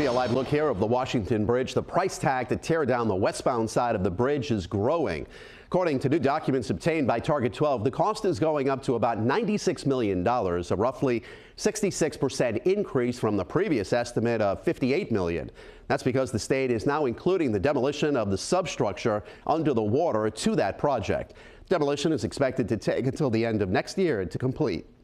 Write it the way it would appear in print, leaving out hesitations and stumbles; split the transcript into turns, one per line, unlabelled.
A live look here of the Washington Bridge. The price tag to tear down the westbound side of the bridge is growing. According to new documents obtained by Target 12, the cost is going up to about $96 million, a roughly 66% increase from the previous estimate of $58 million. That's because the state is now including the demolition of the substructure under the water to that project. Demolition is expected to take until the end of next year to complete.